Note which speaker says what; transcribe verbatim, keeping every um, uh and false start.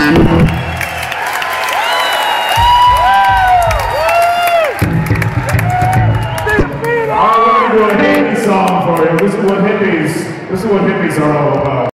Speaker 1: This is what hippies, this is what hippies are all about.